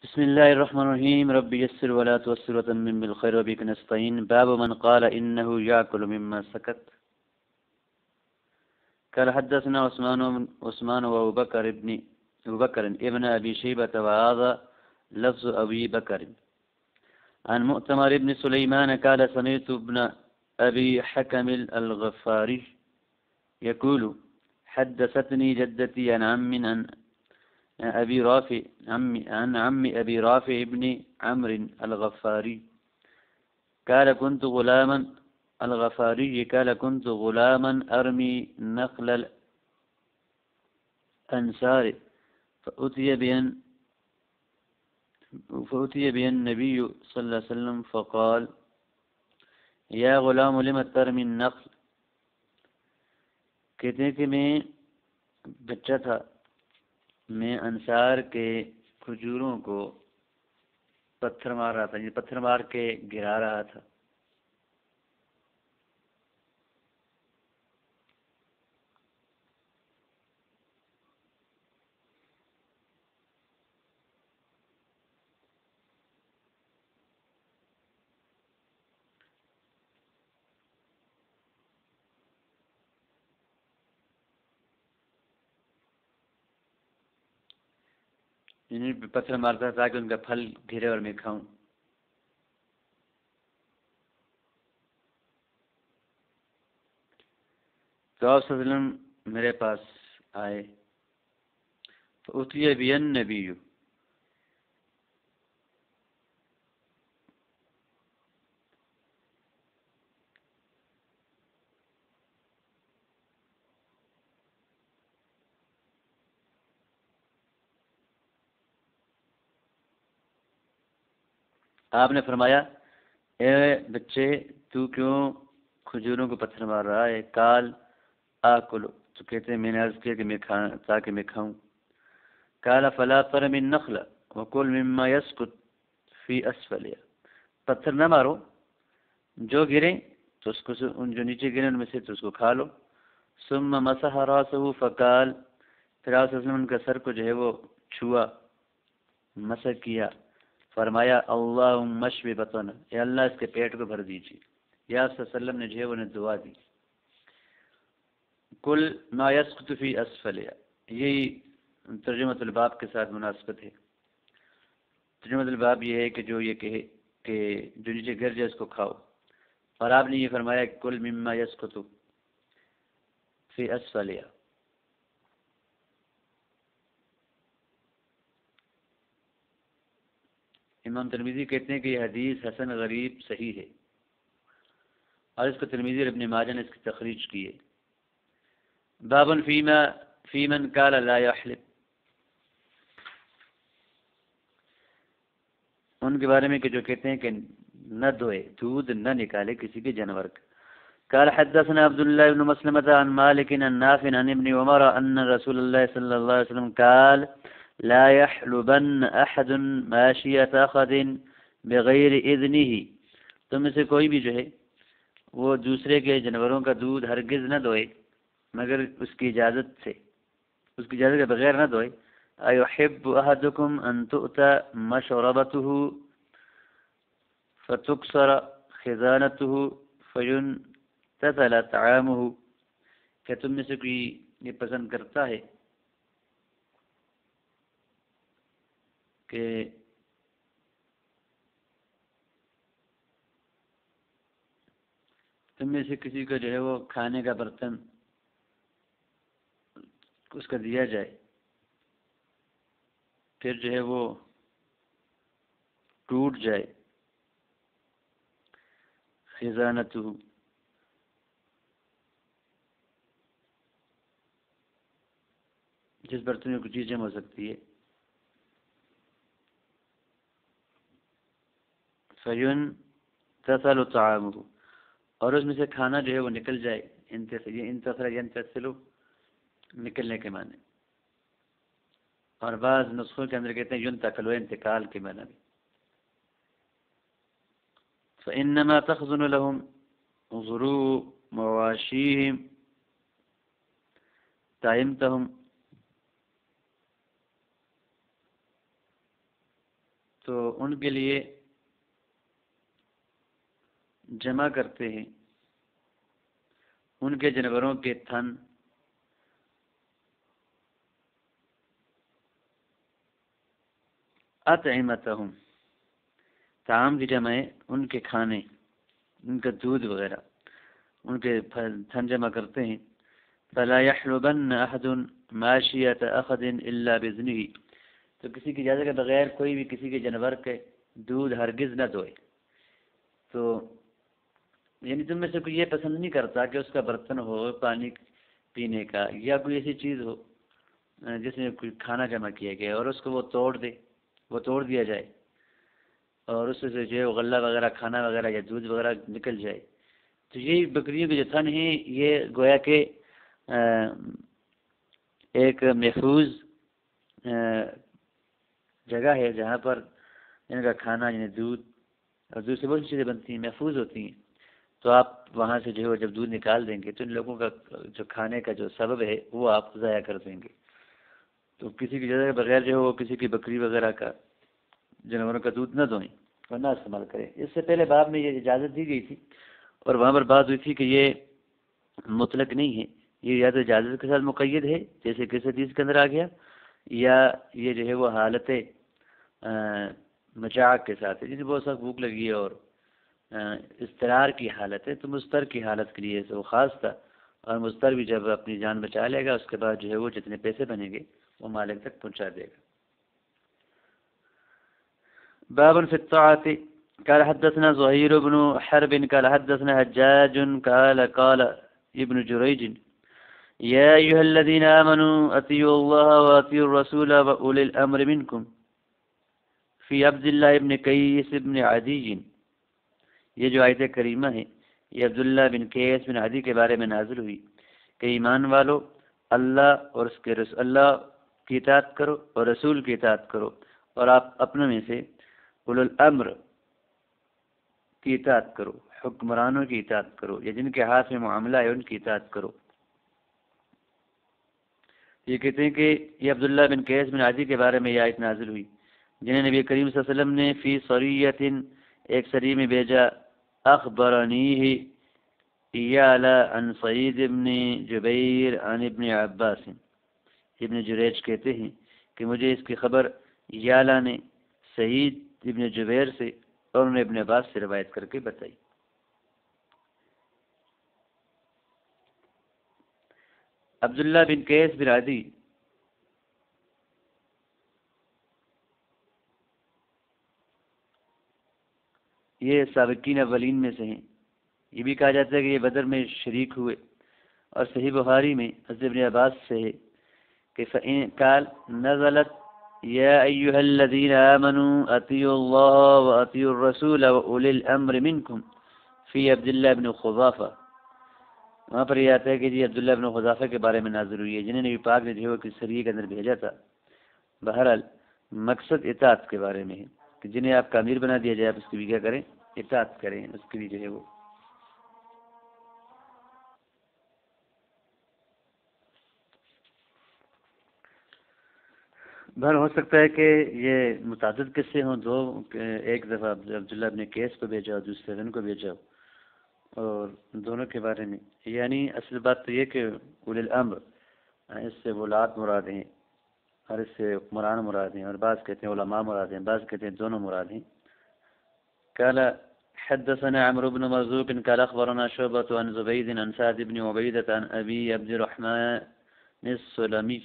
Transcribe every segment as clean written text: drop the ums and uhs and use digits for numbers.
بسم الله الرحمن الرحيم. رب يسر ولا تؤسر وتمم بالخير وبك نستعين. باب من قال إنه يأكل مما سكت. قال حدثنا عثمان وأبو بكر ابن أبي شيبة وهذا لفظ أبي بكر. عن مؤتمر ابن سليمان قال سمعت ابن أبي حكم الغفاري يقول حدثتني جدتي عن عم أبي رافع ابن عمرو الغفاري قال كنت غلاما أرمي نخل الأنصار فأتي به النبي صلى الله عليه وسلم فقال يا غلام لم ترمي النخل. کہتے ہیں کہ میں بچہ تھا، میں انصار کے کھجوروں کو پتھر مار رہا تھا، پتھر مار کے گرا رہا تھا. پتھر مارتا تھا تاکہ ان کا پھل گرے اور میں کھاؤں. تو آپ صلی اللہ علیہ وسلم میرے پاس آئے. فأتي به النبی، آپ نے فرمایا اے بچے تو کیوں کھجوروں کو پتھر مار رہا ہے؟ قال آکلو، تو کہتے ہیں میں نے عرض کیا کہ تاکہ میں کھاؤں. قال فلا ترمی النخل وکل مما يسقط فی اسفلها، پتھر نہ مارو، جو گریں تو اس کو جو نیچے گریں ان میں سے تو اس کو کھا لو. ثم مسح راسه فقال، پھر آپ صلی اللہ علیہ وسلم کا سر کو جو ہے وہ چھوا، مسح کیا، فرمایا اللہم اشف بطنہ، اے اللہ اس کے پیٹ کو بھر دیجیے. یا صلی اللہ علیہ وسلم نے جو ہے انہیں دعا دی. کل ما یسقط فی اسفلها، یہی ترجمۃ الباب کے ساتھ مناسبت ہے. ترجمۃ الباب یہ ہے کہ جو یہ کہے کہ جو نیچے گر جائے اس کو کھاؤ، اور آپ نے یہ فرمایا کہ کل مما یسقط فی اسفلها. امام ترمذی کہتے ہیں کہ یہ حدیث حسن غریب صحیح ہے، اور اس کو ترمذی اور ابن ماجہ نے اس کی تخریج کی ہے. بابن فی من قال لا یحلب، ان کے بارے میں کہ جو کہتے ہیں کہ نہ دھوئے، دودھ نہ نکالے کسی کے جانور کا. قال حدثنا عبد الله بن مسلمة عن مالك عن نافع عن ابن عمر أن رسول الله صلى الله عليه وسلم قال لا يحلبن أحد ماشية أحد بغير إذنه. تم میں سے کوئی بھی جو ہے وہ دوسرے کے جانوروں کا دودھ ہرگز نہ دھوئے مگر اس کی اجازت سے، اس کی اجازت کے بغیر نہ دھوئے. أيحب أحدكم أن تؤتى مشربته فتكسر خزانته فينتثل طعامه، کہ تم میں سے کوئی یہ پسند کرتا ہے کہ تم میں سے کسی کو جو ہے وہ کھانے کا برتن اس کا دیا جائے، پھر جو ہے وہ ٹوٹ جائے. خزانتہ، جس برتن میں کچھ چیز جمع ہو سکتی ہے. فَيُنْتَثَلُ طَعَامُهُ، اور اس میں سے کھانا جو ہے وہ نکل جائے. انتصل نکلنے کے معنی، اور بعض نسخوں کے اندر کہتے ہیں ينتقل، انتقال کے معنی بھی. فإنما تخزن لهم ظروع مواشيهم طعمتهم تو ان کے لیے جمع کرتے ہیں ان کے جانوروں کے تھن اطعمتہم، طعام کی جمع ہے ان کے کھانے، ان کا دودھ وغیرہ، ان کے تھن جمع کرتے ہیں. فلا يحلبن احد ماشیۃ احد الا باذنہ، تو کسی کی اجازت کے بغیر کوئی بھی کسی کے جانور کے دودھ ہرگز نہ دوئے. تو یعنی تم میں سے کوئی یہ پسند نہیں کرتا کہ اس کا برتن ہو پانی پینے کا یا کوئی ایسی چیز ہو جس میں کوئی کھانا جمع کیا گیا اور اس کو وہ توڑ دیا جائے اور اس سے جو غلہ وغیرہ کھانا وغیرہ یا دودھ وغیرہ نکل جائے. تو یہی بکریوں کے جو تھن ہیں یہ گویا کہ ایک محفوظ جگہ ہے جہاں پر ان کا کھانا یعنی دودھ اور دوسری بہت سی چیزیں بنتی ہیں محفوظ ہوتی ہیں. تو آپ وہاں سے جو ہے جب دودھ نکال دیں گے تو ان لوگوں کا جو کھانے کا جو سبب ہے وہ آپ ضائع کر دیں گے. تو کسی کی جگہ کے بغیر جو ہے وہ کسی کی بکری وغیرہ کا جانوروں کا دودھ نہ دھوئیں اور نہ استعمال کریں. اس سے پہلے باب میں یہ اجازت دی گئی تھی اور وہاں پر بات ہوئی تھی کہ یہ مطلق نہیں ہے، یہ یا تو اجازت کے ساتھ مقید ہے جیسے کس حدیث کے اندر آ گیا، یا یہ جو ہے وہ حالت مجاعت کے ساتھ ہے، جسے بہت سخت بھوک لگی ہے اور اضطرار کی حالت ہے. تو مضطر کی حالت کے لیے وہ خاص تھا، اور مضطر بھی جب اپنی جان بچا لے گا اس کے بعد جو ہے وہ جتنے پیسے بنیں گے وہ مالک تک پہنچا دے گا. باب فی الطاعة. قال حدثنا زهير بن حرب قال حدثنا حجاج قال ابن جريج يا أيها الذين آمنوا أطيعوا الله وأطيعوا الرسول وأولي الأمر منكم فی عبد اللہ ابن قیس ابن عدی. یہ جو آیت کریمہ ہے یہ عبداللہ بن قیس بن عدی کے بارے میں نازل ہوئی کہ ایمان والو اللہ اور اس کے رسول، اللہ کی اطاعت کرو اور رسول کی اطاعت کرو، اور آپ اپنے میں سے اولو الامر کی اطاعت کرو، حکمرانوں کی اطاعت کرو یا جن کے ہاتھ میں معاملہ ہے ان کی اطاعت کرو. یہ کہتے ہیں کہ یہ عبداللہ بن قیس بن عدی کے بارے میں یہ آیت نازل ہوئی جنہیں نبی کریم صلی اللہ علیہ وسلم نے فی سریۃ ایک سری میں بھیجا. اخبرنیہ ایال عن سعید ابن جبیر عن ابن عباس. ابن جریج کہتے ہیں کہ مجھے اس کی خبر یالا نے سعید ابن جبیر سے اور انہوں نے ابن عباس سے روایت کر کے بتائی. عبداللہ بن قیس بن عدی یہ سابقین اولین میں سے ہیں. یہ بھی کہا جاتا ہے کہ یہ بدر میں شریک ہوئے، اور صحیح بخاری میں حضرت ابن عباس سے ہے کہ قال نزلت یا ایھا الذین آمنوا اطیعوا اللہ واطیعوا الرسول واولی الامر منکم فی عبداللہ بن خضافہ. وہاں پر یہ آتا ہے کہ جی عبداللہ بن خضافہ کے بارے میں نازل ہوئی ہے جنہیں نبی پاک نے جو کہ سریے کے اندر بھیجا تھا. بہرحال مقصد اطاعت کے بارے میں ہے کہ جنہیں آپ کا امیر بنا دیا جائے آپ اس کی بھی کیا کریں، اطاعت کریں، اس کے لیے جو ہے وہ. بہر ہو سکتا ہے کہ یہ متعدد قصے ہوں، دو ایک دفعہ عبداللہ ابن قیس کو بھیجا اور دوسرے دن کو بھیجا، اور دونوں کے بارے میں. یعنی اصل بات تو یہ کہ اولی الامر اس سے ولاد مراد ہیں اور اس سے حکمران مراد ہیں، اور بعض کہتے ہیں علماء مراد ہیں، بعض کہتے ہیں دونوں مراد ہیں. قال حدثنا عمرو بن مرزوق قال اخبرنا شعبة عن زبيد عن سعد بن عبيدة عن ابي عبد الرحمن السلمي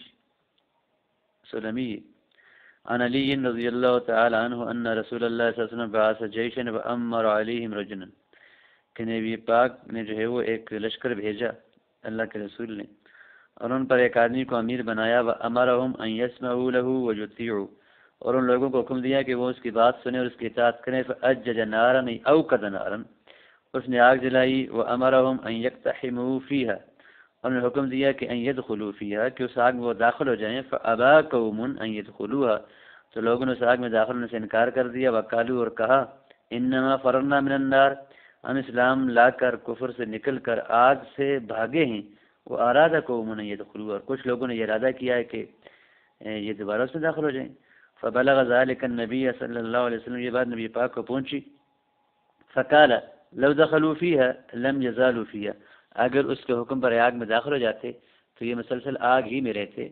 عن علي رضي الله تعالى عنه ان رسول الله صلى الله عليه وسلم بعث جيشا وامر عليهم رجلا. کہ نبی پاک نے جو ہے وہ ایک لشکر بھیجا اللہ کے رسول نے اور ان پر ایک آدمی کو امیر بنایا. وامرهم ان يسمعوا له ويطيعوا، اور ان لوگوں کو حکم دیا کہ وہ اس کی بات سنیں اور اس کی اطاعت کریں. فاجج نارا اوقد نارا، اس نے آگ جلائی. وامرهم ان يقتحموا فيها، اور نے حکم دیا کہ ان يدخلوا فيها، کہ اس آگ میں وہ داخل ہو جائیں. فابى قوم ان يدخلوها، تو لوگوں نے اس آگ میں داخل ہونے سے انکار کر دیا. وقالوا، اور کہا انما فررنا من النار، ہم اسلام لا کر کفر سے نکل کر آگ سے بھاگے ہیں. وہ اراد قوم ان يدخلوا، اور کچھ لوگوں نے یہ ارادہ کیا ہے کہ یہ دوبارہ اس میں داخل ہو جائیں. فبلغ ذلك النبی صلی اللہ علیہ وسلم، یہ بات نبی پاک کو پہنچی، فقال لو دخلوا فيها لم يزالوا فيها، اگر اس کے حکم پر آگ میں داخل ہو جاتے تو یہ مسلسل آگ ہی میں رہتے۔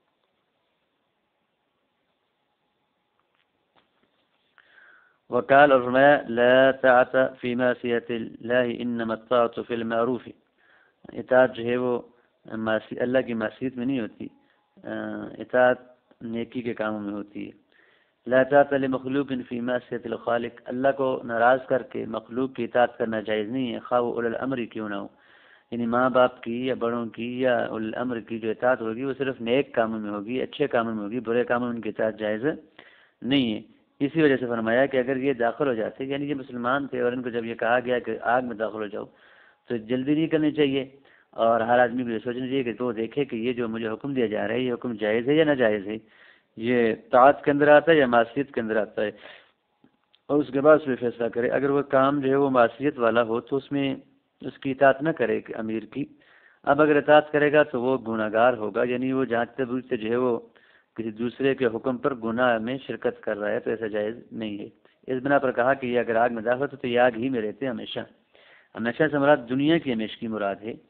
وقال، اور فرمایا لا طاعت فی معصیت اللہ انما الطاعت فی المعروف، اطاعت جو ہے وہ اللہ کی معصیت میں نہیں ہوتی، اطاعت نیکی کے کاموں میں ہوتی ہے۔ لا طاعت لمخلوق فی معصیت الخالق، اللہ کو ناراض کر کے مخلوق کی اطاعت کرنا جائز نہیں ہے، خواہ وہ اولی الامر کیوں نہ ہو، یعنی ماں باپ کی یا بڑوں کی یا اولی الامر کی جو اطاعت ہوگی وہ صرف نیک کاموں میں ہوگی، اچھے کاموں میں ہوگی، برے کاموں میں ان کی اطاعت جائز نہیں ہے۔ اسی وجہ سے فرمایا کہ اگر یہ داخل ہو جاتے، یعنی یہ مسلمان تھے اور ان کو جب یہ کہا گیا کہ آگ میں داخل ہو جاؤ تو جلدی نہیں کرنی چاہیے، اور ہر آدمی کو یہ سوچنا چاہیے کہ وہ دیکھے کہ یہ جو مجھے حکم دیا جا رہا ہے یہ حکم جائز ہے یا ناجائز ہے، یہ طاعت کے اندر آتا ہے یا معصیت کے اندر آتا ہے، اور اس کے بعد اس پہ فیصلہ کرے۔ اگر وہ کام جو ہے وہ معصیت والا ہو تو اس میں اس کی اطاعت نہ کرے کہ امیر کی، اب اگر اطاعت کرے گا تو وہ گناہ گار ہوگا، یعنی وہ جانتے بوجھتے جو ہے وہ کسی دوسرے کے حکم پر گناہ میں شرکت کر رہا ہے، تو ایسا جائز نہیں ہے۔ اس بنا پر کہا کہ یہ اگر آگ میں داخل ہوتے تو یہ آگ ہی میں رہتے ہمیشہ۔ ہمیشہ سے مراد دنیا کی ہمیشہ کی مراد ہے،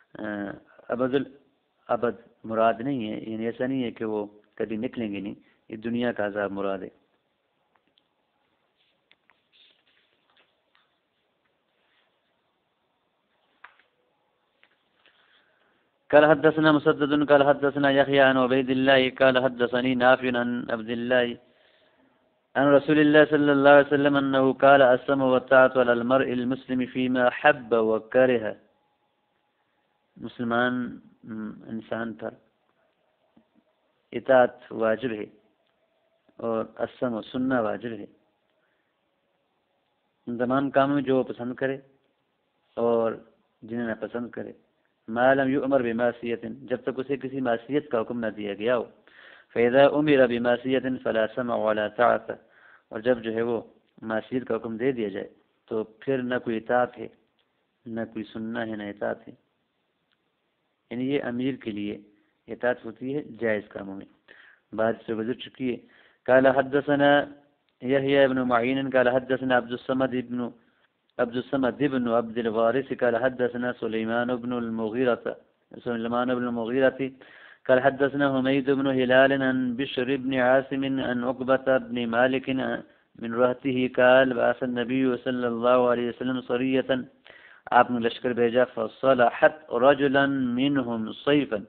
ابد مراد نہیں ہے، یعنی ایسا نہیں ہے کہ وہ کبھی نکلیں گے نہیں، یہ دنیا کا عذاب مراد ہے۔ قال حدثنا مسدد قال حدثنا يحيى عن عبيد الله قال حدثني نافع عن عبد الله عن رسول الله صلى الله عليه وسلم انه قال السمع والطاعة على المرء المسلم فيما حب وكره، مسلمان انسان پر اطاعت واجب ہے اور السمع سننا واجب ہے، ان تمام کاموں میں جو وہ پسند کرے اور جنہیں نہ پسند کرے، ما لم یؤمر بمعصیت، جب تک اسے کسی معصیت کا حکم نہ دیا گیا ہو، فاذا امر بمعصیت فلا سمع ولا طاعت، اور جب جو ہے وہ معصیت کا حکم دے دیا جائے تو پھر نہ کوئی اطاعت ہے نہ کوئی سننا ہے نہ اطاعت ہے، یعنی یہ امیر کے لیے اطاعت ہوتی ہے جائز کاموں میں، بات سے گزر چکی ہے۔ قال حدثنا يحيى بن معين قال حدثنا عبد الصمد بن عبد الوارث قال حدثنا سليمان بن المغيرة قال حدثنا حميد بن هلال عن بشر بن عاصم عن عقبة بن مالك من رهته قال بعث النبي صلى الله عليه وسلم سرية، آپ نے لشکر بھیجا، فصلحت رجلا منهم صيفا،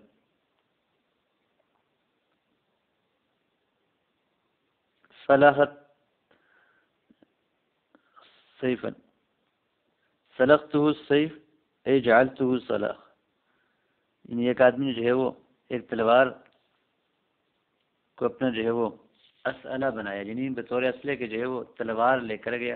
صلحت سیفا، سلخته السیف اے جعلته سلاخ، یعنی ایک آدمی جو ہے وہ ایک تلوار کو اپنا جو ہے وہ اسلحہ بنایا، یعنی بطور اسلحے کے جو ہے وہ تلوار لے کر گیا۔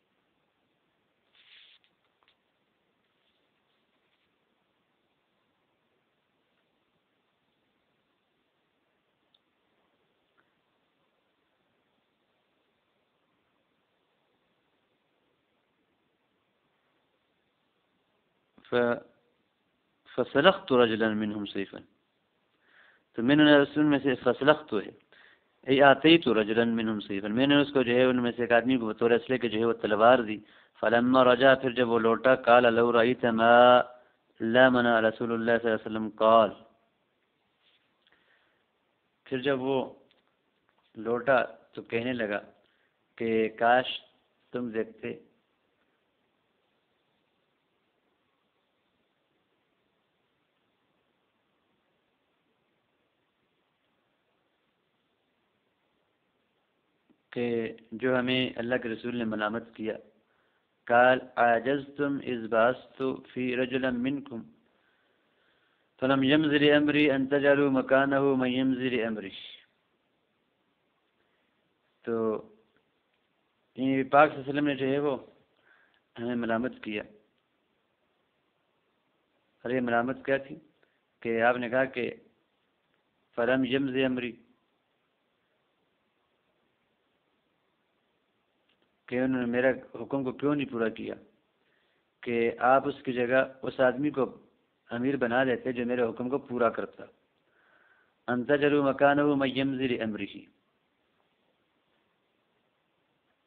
فسلخت رجلا منهم سيفا، تو میں نے رسول میں سے فسلخت ہے ای آتیت رجلا منهم سيفا، میں نے اس کو جو ہے ان میں سے ایک آدمی کو بطور اسلحے کے جو ہے وہ تلوار دی، فلما رجع، پھر جب وہ لوٹا، قال لو رأيت ما لامنا رسول اللہ صلی اللہ علیہ وسلم قال، پھر جب وہ لوٹا تو کہنے لگا کہ کاش تم دیکھتے کہ جو ہمیں اللہ کے رسول نے ملامت کیا، قال عاجزتم اذ بعثت فی رجلا منکم فلم یمزر امری ان تجعلوا مکانہ من یمزر امری، تو پاک صلی اللہ علیہ وسلم نے جو ہے وہ ہمیں ملامت کیا، اور یہ ملامت کیا تھی کہ آپ نے کہا کہ فلم یمزر امری، کہ انہوں نے میرا حکم کو کیوں نہیں پورا کیا، کہ آپ اس کی جگہ اس آدمی کو امیر بنا دیتے جو میرے حکم کو پورا کرتا، ان تجعلوا مکانہ من یمزر امرہ،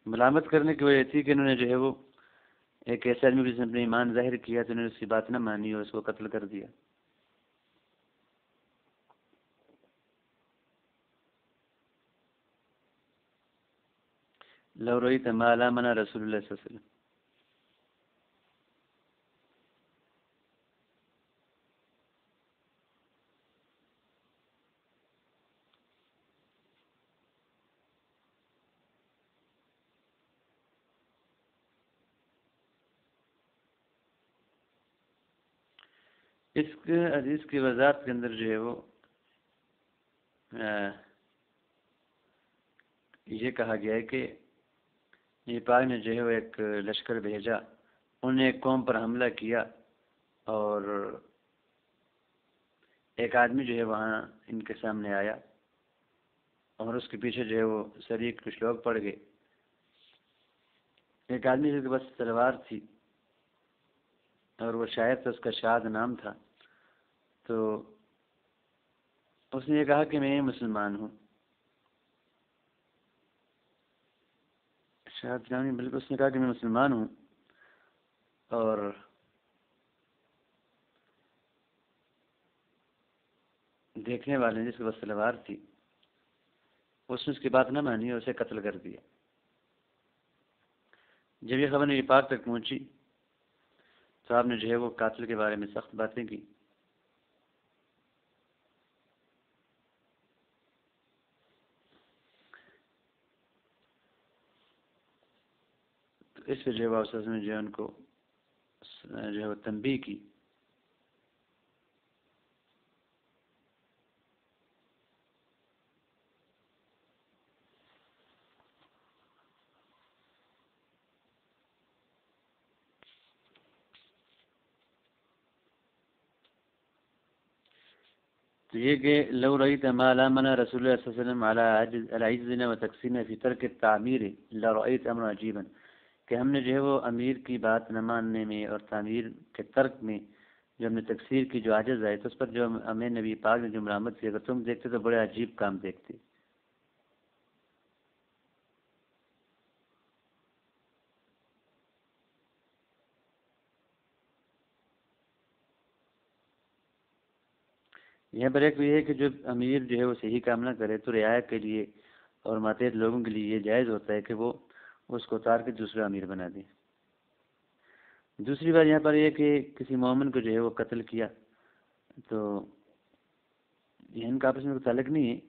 ملامت کرنے کی وجہ تھی کہ انہوں نے جو ہے وہ ایک ایسے آدمی کو جس نے اپنے ایمان ظاہر کیا تو انہوں نے اس کی بات نہ مانی اور اس کو قتل کر دیا. لو رأيت ما لامنا رسول اللہ صلی اللہ علیہ وسلم. اس حدیث کی وضاحت کے اندر جو ہے وہ یہ کہا گیا ہے کہ یہ پاک نے جو ہے وہ ایک لشکر بھیجا، انہوں نے ایک قوم پر حملہ کیا اور ایک آدمی جو ہے وہاں ان کے سامنے آیا اور اس کے پیچھے جو ہے وہ شریک کچھ لوگ پڑ گئے. ایک آدمی کے پاس تلوار تھی اور وہ شاید اس کا شاد نام تھا، تو اس نے یہ کہا کہ میں مسلمان ہوں. شاید نام نہیں بلکہ اس نے کہا کہ میں مسلمان ہوں. اور دیکھنے والے نے جس کے پاس تلوار تھی اس نے اس کی بات نہ مانی اور اسے قتل کر دیا. جب یہ خبر نبی پاک تک پہنچی تو آپ نے جو ہے وہ قاتل کے بارے میں سخت باتیں کی. تو اس پہ جو ہے وہ آپ نے جو ہے ان کو جو ہے وہ تنبیہ کی. تو یہ کہ لو رأيت ما لامنا رسول اللہ صلی اللہ علیہ وسلم على عجزنا وتقصيرنا في ترك التعمير لرأيت امرا عجيبا، کہ ہم نے جو ہے وہ امیر کی بات نہ ماننے میں اور تعمیر کے ترک میں جو ہم نے تقصیر کی جو عاجز ہے تو اس پر جو ہمیں نبی پاک نے جو ملامت کی، اگر تم دیکھتے تو بڑے عجیب کام دیکھتے. یہاں پر ایک یہ ہے کہ جو امیر جو ہے وہ صحیح کام نہ کرے تو رعایا کے لیے اور ماتحت لوگوں کے لیے یہ جائز ہوتا ہے کہ وہ اس کو اتار کے دوسرا امیر بنا دیں. دوسری بات یہاں پر یہ کہ کسی مومن کو جو ہے وہ قتل کیا تو یہ ان کا آپس میں کوئی تعلق نہیں ہے.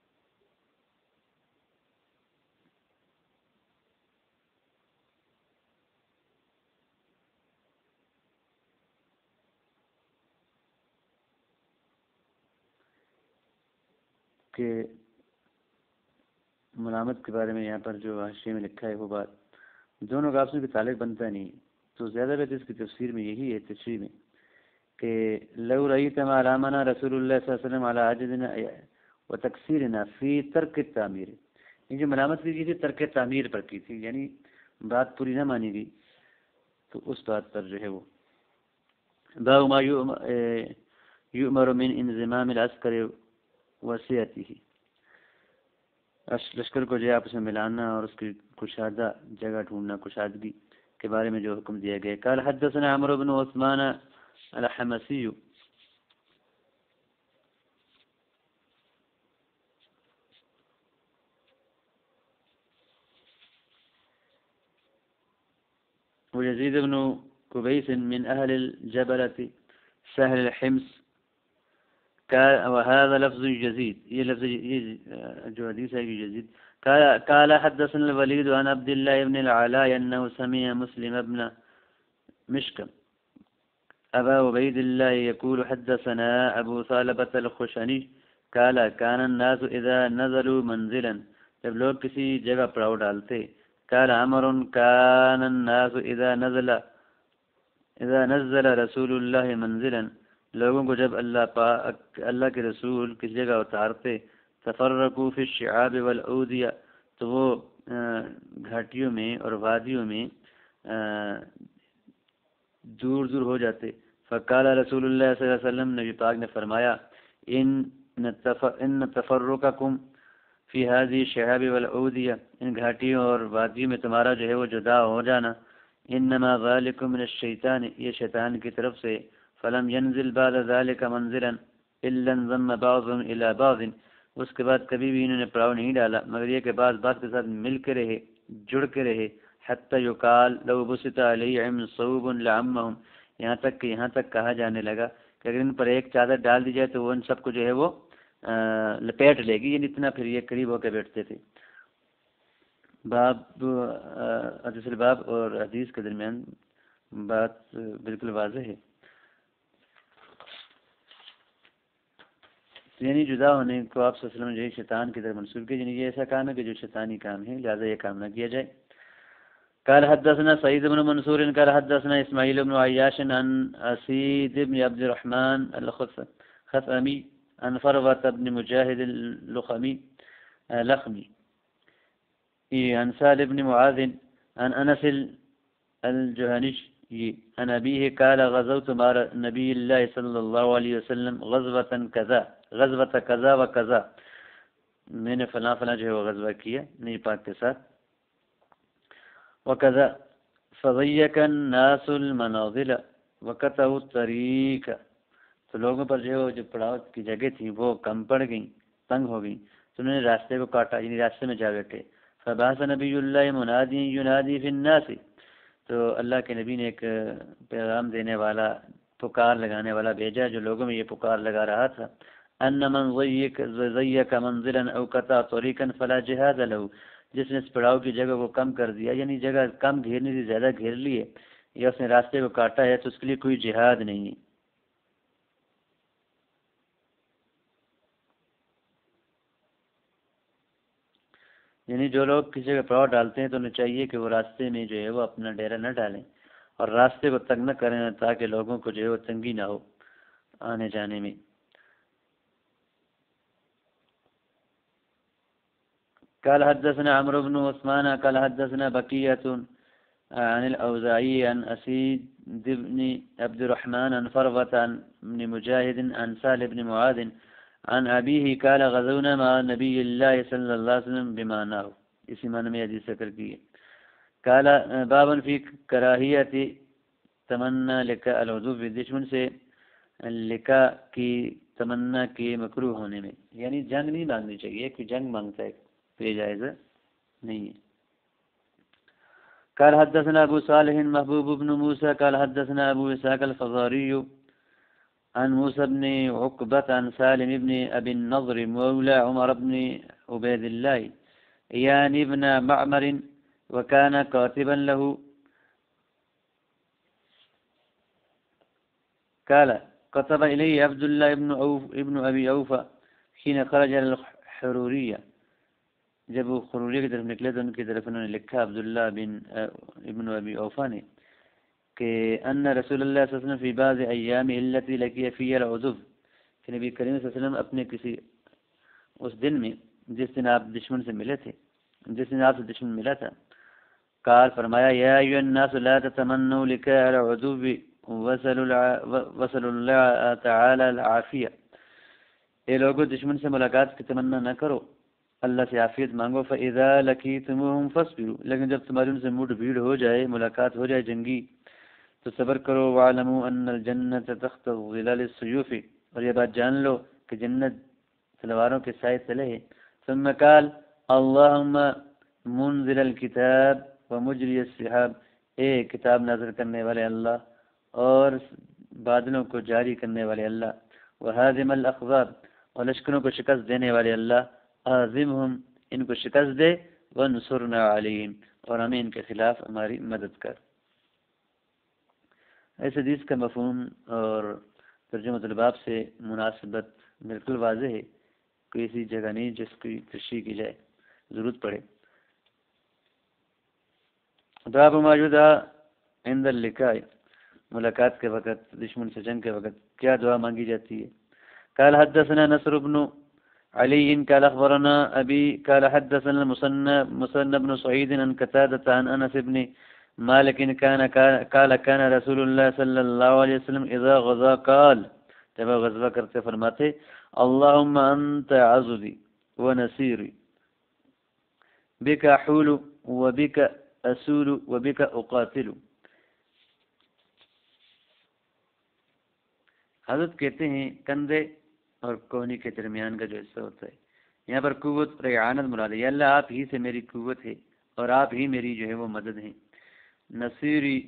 کہ ملامت کے بارے میں یہاں پر جو حاشیے میں لکھا ہے وہ بات دونوں کا آپس میں کوئی تعلق بنتا نہیں. تو زیادہ بہتر اس کی تفسیر میں یہی ہے، تشریح میں، کہ لو رأيت ما لامنا رسول اللہ صلی اللہ علیہ وسلم على عجزنا وتقصيرنا في ترک التعمیر. یہ جو ملامت کی تھی ترک تعمیر پر کی تھی، یعنی بات پوری نہ مانی گئی، تو اس بات پر جو ہے وہ باب ما یؤمر من انضمام العسکر وسیعته، لشکر کو جو ہے آپس میں ملانا اور اس کی کشادہ جگہ ڈھونڈنا، کشادگی کے بارے میں جو حکم دیا گیا. قال حدثنا عمرو بن عثمان الحمصي ويزيد بن كبيس من أهل الجبلة سهل الحمص وهذا لفظ يزيد، یہ لفظ جو حدیث ہے يزيد. قال حدثنا الوليد عن عبد الله بن العلاء أنه سمع مسلم بن مشكم أبا عبيد الله يقول حدثنا أبو ثعلبة الخشني قال كان الناس إذا نزلوا منزلا، جب لوگ کسی جگہ پڑاؤ ڈالتے، قال عمر كان الناس إذا نزل رسول الله منزلا، لوگوں کو جب اللہ کے رسول کسی جگہ اتارتے، تفرقوا في الشعاب والأودية، تو وہ گھاٹیوں میں اور وادیوں میں دور دور ہو جاتے. فقال رسول اللہ صلی اللہ علیہ وسلم، نبی پاک نے فرمایا، ان تفرقکم فی هذه الشعاب والعودیہ، ان گھاٹیوں اور وادیوں میں تمہارا جو ہے وہ جدا ہو جانا، انما ذالکم من الشیطان، یہ شیطان کی طرف سے، فلم ينزل بعد ذلك منزلا الا انضم بعضهم الى بعض، اس کے بعد کبھی بھی انہوں نے پڑاؤ نہیں ڈالا مگر یہ کہ بعض بات کے ساتھ مل کے رہے، جڑ کے رہے، حتی یقال لو بسط علیہم صوب لعمهم، یہاں تک کہا جانے لگا کہ اگر ان پر ایک چادر ڈال دی جائے تو وہ ان سب کو جو ہے وہ لپیٹ لے گی، یعنی اتنا پھر یہ قریب ہو کے بیٹھتے تھے۔ باب حدیث الباب اور حدیث کے درمیان بات بالکل واضح ہے، یعنی جدا ہونے کو آپ صلی اللہ علیہ وسلم جو شیطان کی طرف منسوب کیا، یعنی یہ ایسا کام ہے کہ جو شیطانی کام ہے، لہٰذا یہ کام نہ کیا جائے۔ قال حدثنا سعيد بن منصور قال حدثنا اسماعيل بن عياش عن اسيد بن عبد الرحمن الخثعمي عن فروة بن مجاهد اللخمي عن سالم بن معاذ عن انس الجهني عن ابيه قال غزوت مع نبي الله صلى الله عليه وسلم غزوة كذا وكذا، میں نے فلاں جو ہے وہ غزوہ کیا نبی پاک کے ساتھ، وكذا فضيق الناس المنازل وقطعوا الطريق، تو لوگوں پر جو ہے وہ جو پڑاؤ کی جگہ تھی وہ کم پڑ گئیں، تنگ ہو گئیں، تو انہوں نے راستے کو کاٹا، یعنی راستے میں جا بیٹھے۔ فبعث نبی اللہ منادی ینادی فی الناس، تو اللہ کے نبی نے ایک پیغام دینے والا، پکار لگانے والا بھیجا جو لوگوں میں یہ پکار لگا رہا تھا، ان من ضيق منزلا او قطع طريقا فلا جهاد له، جس نے اس پڑاؤ کی جگہ کو کم کر دیا، یعنی جگہ کم گھیرنے سے زیادہ گھیر لی ہے یا اس نے راستے کو کاٹا ہے، تو اس کے لیے کوئی جہاد نہیں ہے۔ یعنی جو لوگ کسی جگہ پڑاؤ ڈالتے ہیں تو انہیں چاہیے کہ وہ راستے میں جو ہے وہ اپنا ڈیرا نہ ڈالیں اور راستے کو تنگ نہ کریں تاکہ لوگوں کو جو ہے وہ تنگی نہ ہو آنے جانے میں۔ قال حدثنا عمرو بن عثمان قال حدثنا بقية عن الأوزاعي عن أسيد بن عبد الرحمن عن فروة بن مجاهد عن سالم بن معاذ عن أبيه قال غزونا مع نبي الله صلى الله عليه وسلم بمعناه، اسی معنی میں حدیث ذکر کی ہے۔ قال بابا فی کراہیت تمنا لقاء العدو، دشمن سے لقاء کی تمنا کے مکروہ ہونے میں، یعنی جنگ نہیں مانگنی چاہیے، کہ جنگ مانگتا ہے تو یہ جائز نہیں ہے۔ قال حدثنا ابو صالح محبوب بن موسى قال حدثنا ابو اسحاق الفزاري عن موسى بن عقبة عن سالم بن ابي النضر مولى عمر بن عبيد الله يعني ابن معمر وكان كاتبا له قال كتب إليه عبد الله ابن ابي اوفى حين خرج الحرورية، جب وہ خروریہ کی طرف نکلے تو ان کی طرف انہوں نے لکھا عبداللہ ابن ابی اوفا نے کہ ان رسول اللہ صلی اللہ علیہ وسلم فی بعض ایام التی لقی فی العدو، کہ نبی کریم صلی اللہ علیہ وسلم اپنے کسی اس دن میں جس دن آپ دشمن سے ملے تھے، جس دن آپ سے دشمن ملا تھا، قال فرمایا یا ایھا الناس لا تتمنوا لقاء العدو وصلوا اللہ تعالی العافیہ، اے لوگوں دشمن سے ملاقات کی تمنا نہ کرو، اللہ سے عافیت مانگو۔ فَإِذَا لَقِيتُمُوهُمْ فَاصْبِرُوا، لیکن جب تمہاری ان سے مٹ بھیڑ ہو جائے، ملاقات ہو جائے جنگی، تو صبر کرو۔ وَاعْلَمُوا أَنَّ الْجَنَّةَ تَحْتَ ظِلَالِ السُّيُوفِ، اور یہ بات جان لو کہ جنت تلواروں کے سائے تلے ہے۔ ثم قال اللهم منزل الكتاب ومجری السحاب، اے کتاب نازل کرنے والے اللہ اور بادلوں کو جاری کرنے والے اللہ، وہازم الاحزاب، اور لشکروں کو شکست دینے والے اللہ، اعظمہم، ان کو شکست دے، وانصرنا علیہم، اور ہمیں ان کے خلاف ہماری مدد کر۔ اس حدیث کا مفہوم اور ترجمہ الباب سے مناسبت بالکل واضح ہے، کوئی ایسی جگہ نہیں جس کی تشریح کی جائے، ضرورت پڑے۔ باب ما یدعى عند اللقاء، ملاقات کے وقت، دشمن سے جنگ کے وقت کیا دعا مانگی جاتی ہے۔ قال حدثنا نصر بن علي قال اخبرنا ابي قال حدثنا مسنى بن سعيد عن قتادة عن انس بن مالك كان رسول الله صلى الله عليه وسلم اذا غزا قال، جب غزوہ کرتے فرماتے اللهم انت عضدي ونصيري بک احول وبک اسول وبک اقاتل. حضرت کہتے ہیں کندھے اور کوہنی کے درمیان کا جو حصہ ہوتا ہے، یہاں پر قوت اور اعانت مراد ہے. یا اللہ آپ ہی سے میری قوت ہے اور آپ ہی میری جو ہے وہ مدد ہے. نصیری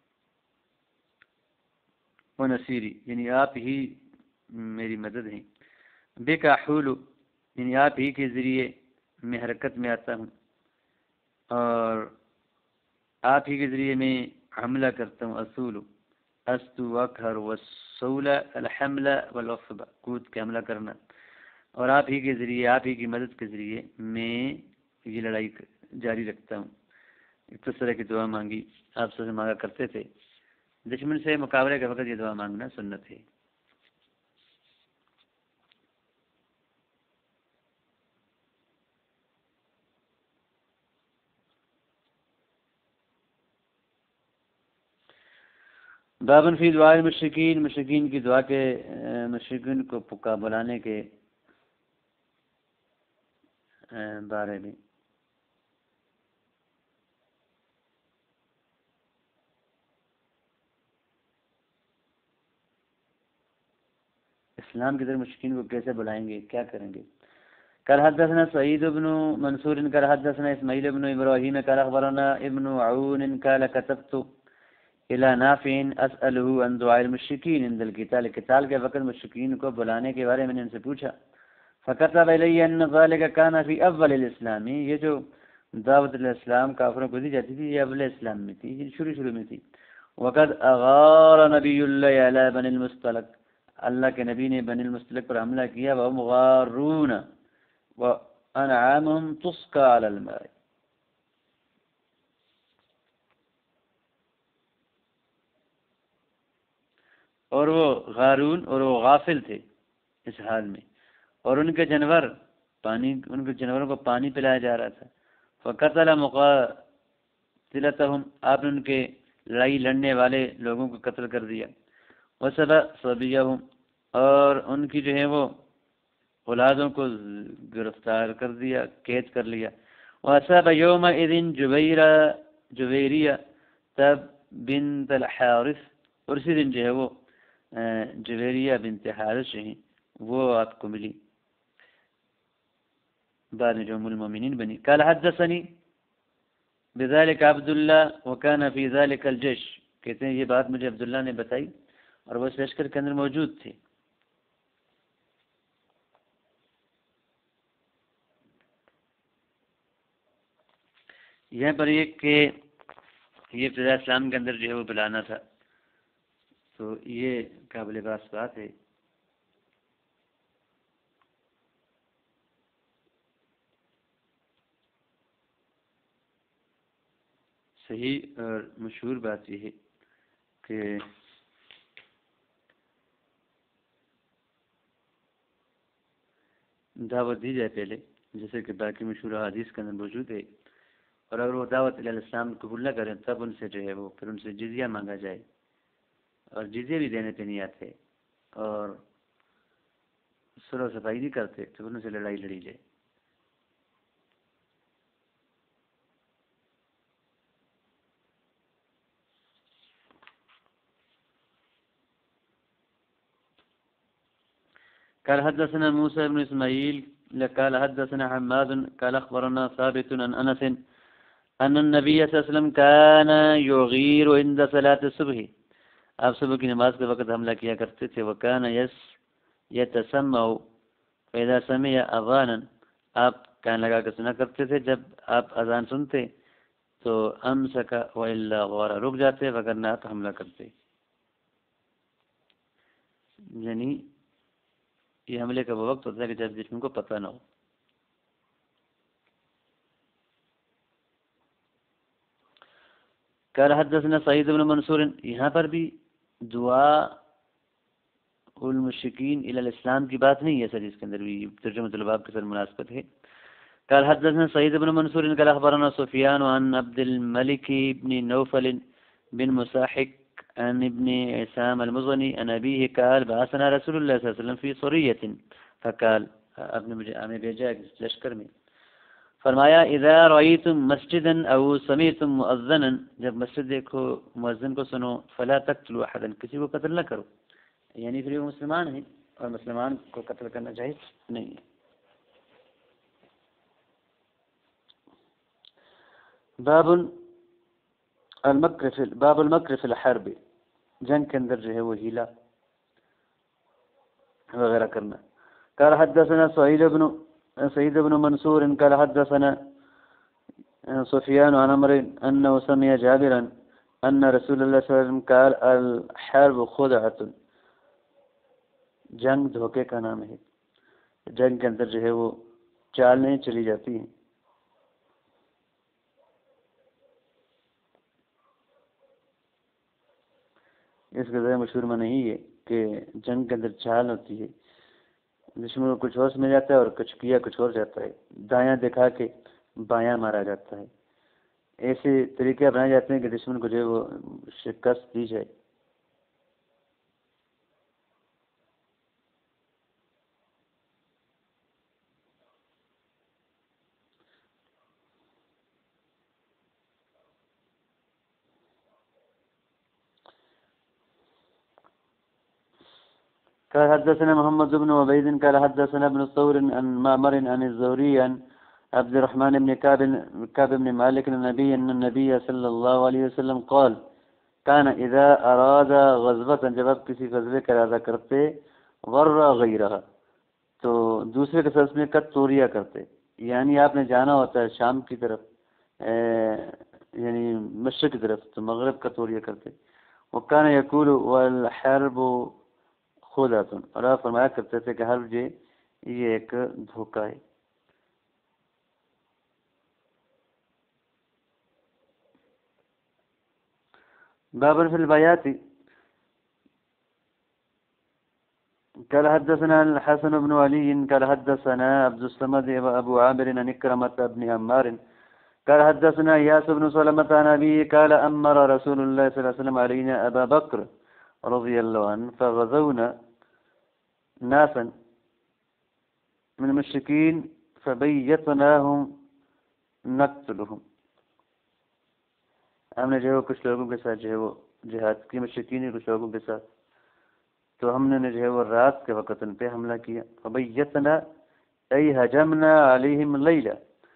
و نصیری یعنی آپ ہی میری مدد ہیں. بے کا حول یعنی آپ ہی کے ذریعے میں حرکت میں آتا ہوں اور آپ ہی کے ذریعے میں حملہ کرتا ہوں. اصول استو وقہر والسول الحملہ والوفبہ کود کے حملہ کرنا، اور آپ ہی کے ذریعے آپ ہی کی مدد کے ذریعے میں یہ لڑائی جاری رکھتا ہوں. اس طرح کی دعا مانگی آپ سے مانگا کرتے تھے. دشمن سے مقابلے کے وقت یہ دعا مانگنا سنت ہے. بابن فی دعا المشرکین، مشرکین کی دعا کے مشرکین کو بلانے کے بارے میں. اسلام کی طرف مشرکین کو کیسے بلائیں گے، کیا کریں گے. قال حدثنا سعيد بن منصور قال حدثنا اسماعيل بن ابراهيم قال اخبرنا ابن عون قال كتبت الى نافع اساله عن دعاء المشركين عند القتال، قتال کے وقت مشرکین کو بلانے کے بارے میں نے ان سے پوچھا. فكتب الي ان ذلك كان في اول الاسلام، یہ جو دعوت الاسلام کافروں کو دی جاتی تھی یہ اول اسلام میں تھی، یہ شروع میں تھی. وقد اغار نبی اللہ علی بنی المصطلق، اللہ کے نبی نے بنی المصطلق پر حملہ کیا. وهم غارون وانعامهم تسقى على الماء، اور وہ غارون اور وہ غافل تھے اس حال میں، اور ان کے جانوروں کو پانی پلایا جا رہا تھا. فقتل مقاتلتهم، آپ نے ان کے لڑائی لڑنے والے لوگوں کو قتل کر دیا. وسبى صبيهم، اور ان کی جو ہے وہ اولادوں کو گرفتار کر دیا، قید کر لیا. وأصاب يومئذ جویریہ تب بنت الحارث، اور اسی دن جو ہے وہ جویریہ بنت حارث جو ہیں وہ آپ کو ملی، بعد میں جو ام المؤمنین بنی. قال حدثني بذلك عبد الله وكان في ذلك الجيش، کہتے ہیں یہ بات مجھے عبداللہ نے بتائی اور وہ اس لشکر کے اندر موجود تھے. یہاں پر یہ کہ یہ ابتداء اسلام کے اندر جو ہے وہ بلانا تھا، تو یہ قابل بحث بات ہے. صحیح اور مشہور بات یہ ہے کہ دعوت دی جائے پہلے، جیسے کہ باقی مشہور حدیث کے اندر موجود ہے، اور اگر وہ دعوت الاسلام قبول نہ کریں تب ان سے جو ہے وہ پھر ان سے جزیہ مانگا جائے، اور جزیہ بھی دینے پہ نہیں آتے اور صلح صفائی نہیں کرتے تو ان سے لڑائی لڑی جائے. قال حدثنا موسى بن اسماعيل قال حدثنا حماد قال اخبرنا ثابت عن انس ان النبي صلى الله عليه وسلم كان يغير عند صلاة الصبح، آپ صبح کی نماز کے وقت حملہ کیا کرتے تھے. وكان يتسمع فاذا سمع اذانا، آپ کان لگا کر سنا کرتے تھے جب آپ اذان سنتے تو امسک والا غار، رک جاتے وگرنہ آپ حملہ کرتے. یعنی یہ حملے کا وہ وقت ہوتا ہے کہ جب دشمن کو پتہ نہ ہو. قال حدثنا سعید بن منصور، یہاں پر بھی دعا المشرکین الی الاسلام کی بات نہیں ہے، حدیث کے اندر بھی ترجمہ الباب کے ساتھ مناسبت ہے. قال حدثنا سعید بن منصور قال اخبرنا سفیان عن عبد الملك بن نوفل بن مساحق عن ابن عصام المزني عن ابيه قال بعثنا رسول الله صلی اللہ علیہ وسلم في سریة، فقال آپ نے مجھے ہمیں بھیجا لشکر میں. فرمایا اذا رأيتم مسجدا او سمعتم مؤذنا، جب مسجد دیکھو مؤذن کو سنو، فلا تقتلوا احدا، کسی کو قتل نہ کرو، یعنی پھر وہ مسلمان ہیں اور مسلمان کو قتل کرنا جائز نہیں ہے۔ باب المکر فی الحرب، جنگ کے اندر جو ہے وہ ہیلا وغیرہ کرنا۔ قال حدثنا سعيد بن منصور قال حدثنا سفيان عن عمرو انه سمع جابرا ان رسول الله صلى الله عليه وسلم قال الحرب خدعة، جنگ دھوکے کا نام ہے، جنگ کے اندر جو ہے وہ چالیں چلی جاتی ہیں۔ اس کا ذرا مشہور معنی نہیں ہے کہ جنگ کے اندر چال ہوتی ہے، دشمن کو کچھ اور سمجھ جاتا ہے اور کچھ کیا کچھ اور جاتا ہے، دایاں دکھا کے بایاں مارا جاتا ہے، ایسے طریقے بنائے جاتے ہیں کہ دشمن کو جو ہے وہ شکست دی جائے۔ قال حدثنا محمد بن عبيد قال حدثنا ابن ثور عن معمر عن الزهري عن عبد الرحمن بن كعب بن مالك النبي ان النبي صلى الله عليه وسلم قال كان اذا اراد غزوة، جب آپ کسی غزوے کا ارادہ کرتے، ورا غیرها، تو دوسرے کے ساتھ میں قد توریا کرتے، یعنی آپ نے جانا ہوتا ہے شام کی طرف، یعنی مشرق کی طرف، تو مغرب کا توریا کرتے۔ وكان يقول والحرب خدعة، اور آپ فرمایا کرتے تھے کہ حرب یہ ایک دھوکہ ہے۔ باب في البيات قال حدثنا الحسن بن علي قال حدثنا عبد الصمد ابو عامر عن إكرمة بن عمار قال حدثنا إياس بن سلمة عن أبيه قال أمر رسول الله صلى الله عليه وسلم علينا أبا بكر رضي الله عنه فغزونا ناسا من المشركين فبيتناهم نقتلهم، ہم نے جو ہے کچھ لوگوں کے ساتھ جو ہے وہ جہاد کی، مشرکین کچھ لوگوں کے ساتھ، تو ہم نے جو ہے وہ رات کے وقت ان پہ حملہ کیا۔ فبیتنا ای ہجمنا علیہم لیلا،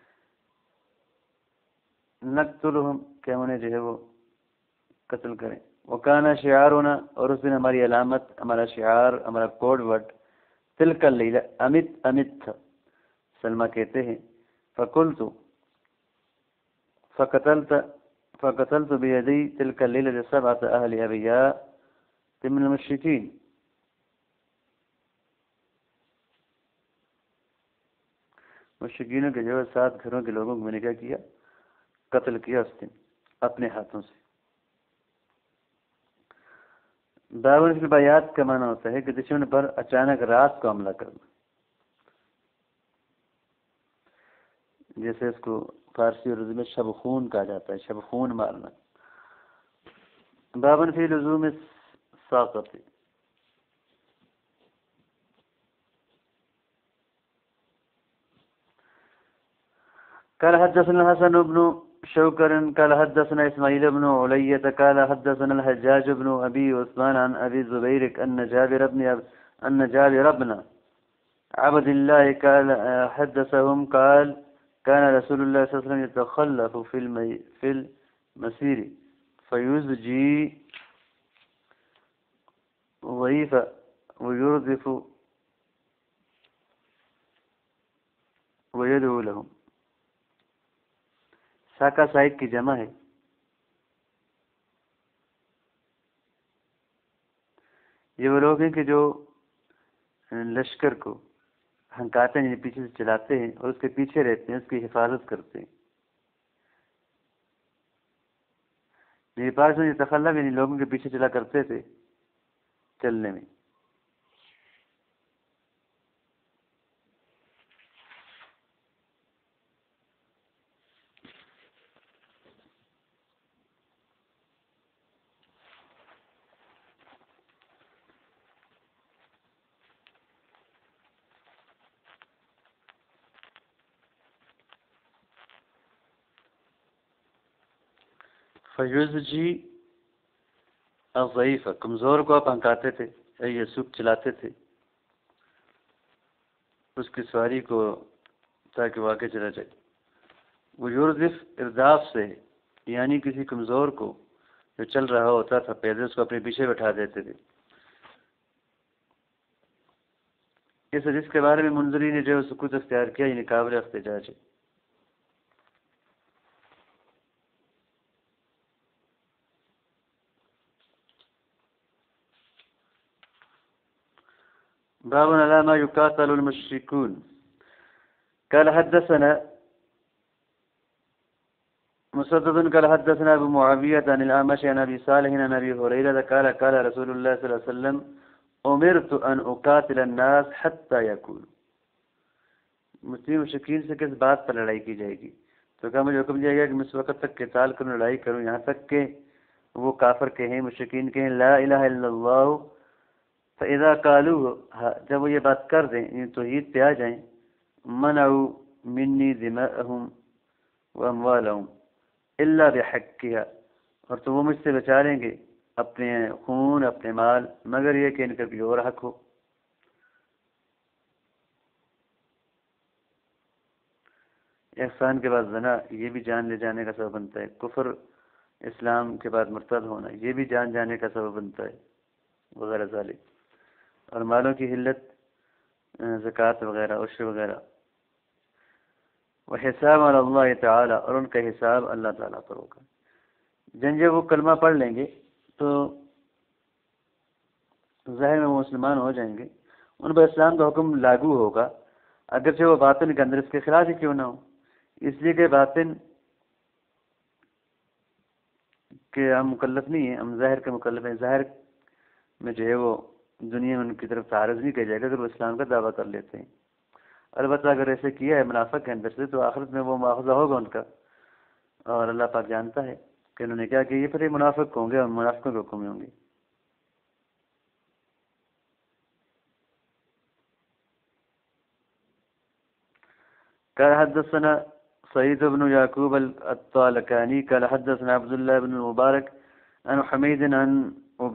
نقتلهم، کہ ہم نے جو ہے وہ قتل کریں۔ وکانا شعارنا، اور اس دن ہماری علامت، ہمارا شعار، ہمارا کوڈ ورڈ تلک اللیلہ، امت امت تھا۔ سلمہ کہتے ہیں فقتلت بیدی تلک اللیلہ سبعۃ اہل ابیاء من المشرکین، مشرکینوں کے جو 7 گھروں کے لوگوں کو میں نے کیا کیا، قتل کیا اس دن اپنے ہاتھوں سے۔ داون فی البیات کا معنی ہوتا ہے کہ دشمن پر اچانک رات کو حملہ کرنا، جیسے اس کو فارسی اور اردو میں شب خون کہا جاتا ہے، شب خون مارنا۔ بابن فی لزوم الساقط، قال حدثنا الحسن بن شوكر قال حدثنا اسماعيل بن علية قال حدثنا الحجاج بن ابي عثمان عن ابي الزبير ان جابر بن عبد الله قال حدثهم قال كان رسول الله صلى الله عليه وسلم يتخلف في المسير فيزجي ضيفا ويردف ويدعو لهم۔ ساکا سائق کی جمع ہے، یہ وہ لوگ ہیں کہ جو لشکر کو ہنکاتے ہیں، پیچھے سے چلاتے ہیں اور اس کے پیچھے رہتے ہیں، اس کی حفاظت کرتے ہیں۔ میرے پاس میں یہ تخلف یعنی لوگوں کے پیچھے چلا کرتے تھے چلنے میں۔ فیضجی الضعیف، کمزور کو آپ ہنکاتے تھے، یہ سوکھ چلاتے تھے اس کی سواری کو تاکہ واقع چلا جائے۔ وہ یورزف ارداف سے، یعنی کسی کمزور کو جو چل رہا ہوتا تھا پیدل، اس کو اپنے پیچھے بٹھا دیتے تھے۔ اس حدیث کے بارے میں منذری نے جو سکوت اختیار کیا، یعنی قابل احتجاج ہے۔ باب على ما يقاتل المشركون قال حدثنا مسدد قال حدثنا ابو معاوية عن الأعمش عن ابي صالح عن ابي هريرة قال قال رسول الله صلى الله عليه وسلم امرت ان اقاتل الناس حتى يقولوا، مسلم مشرکین سے کس بات پر لڑائی کی جائے گی؟ تو کہا مجھے حکم دیا گیا کہ میں اس وقت تک قتال کروں، لڑائی کروں، یہاں تک کہ وہ کافر کہیں، مشرکین کہیں لا الہ الا اللہ، فاذا قالوا، جب وہ یہ بات کر دیں، یعنی توحید پہ آ جائیں، منعوا منی دماءهم واموالهم الا بحقها، اور تو وہ مجھ سے بچا لیں گے اپنے خون، اپنے مال، مگر یہ کہ ان کا بھی اور حق ہو۔ احسان کے بعد زنا، یہ بھی جان لے جانے کا سبب بنتا ہے۔ کفر، اسلام کے بعد مرتد ہونا، یہ بھی جان جانے کا سبب بنتا ہے، وغیرہ ذالک۔ اور مالوں کی حلت، زکوٰۃ وغیرہ، عشر وغیرہ۔ وحساب علی اللہ تعالی، اور ان کا حساب اللہ تعالیٰ پر ہوگا۔ جب وہ کلمہ پڑھ لیں گے تو ظاہر میں وہ مسلمان ہو جائیں گے، ان پر اسلام کا حکم لاگو ہوگا، اگرچہ وہ باطن کے اندر اس کے خلاف ہی کیوں نہ ہو، اس لیے کہ باطن کہ ہم مکلف نہیں ہیں، ہم ظاہر کے مکلف ہیں۔ ظاہر میں جو ہے وہ دنیا میں ان کی طرف تعارض نہیں کیا جائے گا اگر وہ اسلام کا دعویٰ کر لیتے ہیں۔ البتہ اگر ایسے کیا ہے منافق کے اندر سے تو آخرت میں وہ مواخذہ ہوگا ان کا، اور اللہ پاک جانتا ہے کہ انہوں نے کیا کہ یہ پھر منافق ہوں گے اور منافقوں کے حکم میں ہوں گے۔ قال حدثنا سعيد بن يعقوب الطالقاني قال حدثنا عبد الله بن المبارك عن حميد عن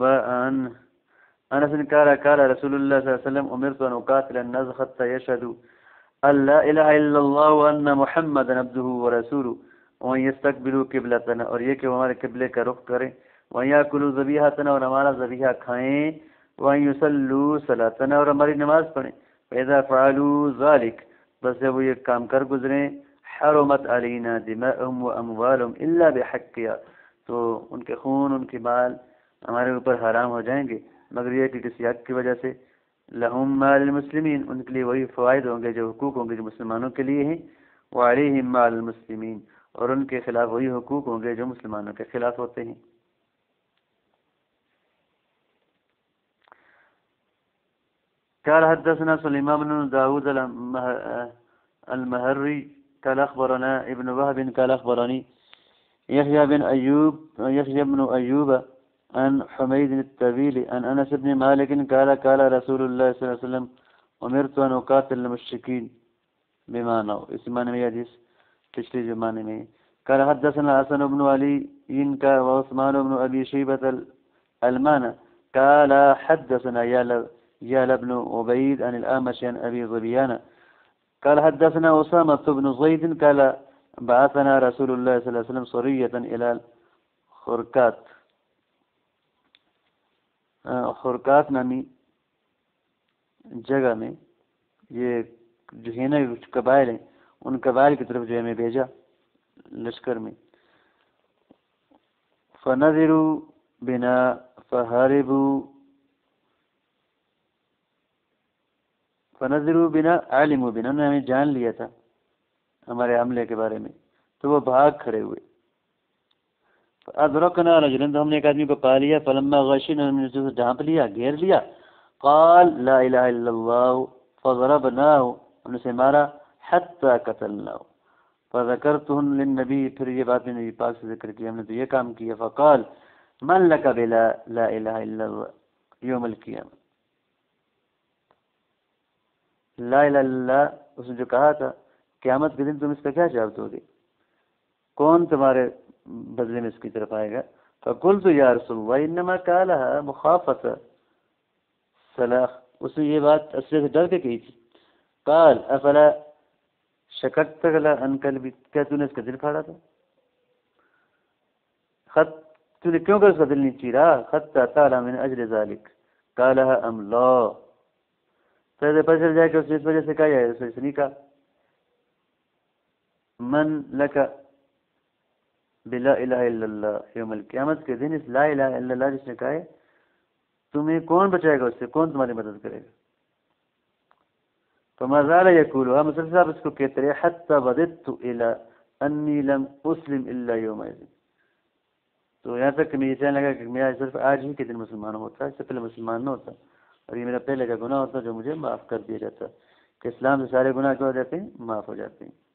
انس قال قال رسول الله صلى الله عليه وسلم امرت ان اقاتل الناس حتى يشهدوا ان لا اله الا الله وان محمدا عبده ورسوله وان يستقبلوا قبلتنا، اور یہ کہ وہ ہمارے قبلے کا رخ کریں، وان ياكلوا ذبيحتنا، اور ہمارا ذبیحہ کھائیں، وان يصلوا صلاتنا، اور ہماری نماز پڑھیں۔ فاذا فعلوا ذلك، بس جب وہ یہ کام کر گزریں، حرمت علینا دماءهم واموالهم الا بحقها، تو ان کے خون، ان کے مال ہمارے اوپر حرام ہو جائیں گے مگر یہ کہ کسی حق کی وجہ سے۔ لہم مال المسلمین، ان کے لیے وہی فوائد ہوں گے جو حقوق ہوں گے جو مسلمانوں کے لیے ہیں، وعلیہم مال المسلمین، اور ان کے خلاف وہی حقوق ہوں گے جو مسلمانوں کے خلاف ہوتے ہیں۔ قال حدثنا سليمان بن داود المهري قال اخبرنا ابن وهب قال اخبرني يحيى بن ايوب عن حميد الطويل عن انس بن مالك قال قال رسول الله صلى الله عليه وسلم امرت ان اقاتل المشركين بمعنى، اس معنی میں حدیث پچھلی زمانے میں۔ قال حدثنا حسن بن علي وعثمان بن ابي شيبة المان قال حدثنا يا بن عبيد عن الأعمش عن أبي ظبيان قال حدثنا أسامة بن زيد قال بعثنا رسول الله صلى الله عليه وسلم سرية إلى خرقات نامی جگہ میں، یہ جو ہے نا قبائل ہیں، ان قبائل کی طرف جو ہے ہمیں بھیجا لشکر میں۔ فنظروا بنا علموا بنا، انہوں نے ہمیں جان لیا تھا ہمارے حملے کے بارے میں، تو وہ بھاگ کھڑے ہوئے۔ ادرکنا رجلا، تو ہم نے ایک آدمی کو پا لیا، فلما غشینا، ہم نے اسے ڈھانپ لیا، گھیر لیا، قال لا الہ الا اللہ، فضربناہ، ہم نے اسے مارا، حتی قتلناہ، فذکرتہن للنبی، پھر یہ بات میں نبی پاک سے ذکر کیا، ہم نے تو یہ کام کیا، فقال من لک بلا لا الہ الا اللہ یوم القیامہ، لا الہ الا اللہ اس نے جو کہا تھا قیامت کے دن تم اس کا کیا جواب دو گے؟ کون تمہارے بدلے میں اس کی طرف آئے گا. فقلت یا رسول اللہ انما قالها مخافۃ صلاح، اس نے یہ بات اصل سے ڈر کے کہی تھی. قال افلا شکت عن قلبی، کیا تو نے اس کا دل پھاڑا تھا؟ خط تو نے کیوں کر اس کا دل نہیں چیرا؟ خط تعالی من اجل ذلك قالها ام لا، پھر پتہ چل جائے کہ اس وجہ سے کہا جائے، اس نے کہا من لک بلا الہ الا اللہ یوم القیامت کے دن، اس لا الہ الا اللہ جس نے کہا ہے تمہیں کون بچائے گا اس سے، کون تمہاری مدد کرے گا؟ فما زال یقولها، مسلم صاحب اس کو کہتے رہے حتی بددت الى انی لم اسلم الا یومئذ، تو یہاں تک کہ میں یہ کہنے لگا کہ میں صرف آج ہی کے دن مسلمان ہوتا، اس سے پہلے مسلمان نہ ہوتا، اور یہ میرا پہلے کا گناہ ہوتا جو مجھے معاف کر دیا جاتا، کہ اسلام سے سارے گناہ کیا ہو جاتے ہیں، معاف ہو جاتے ہیں.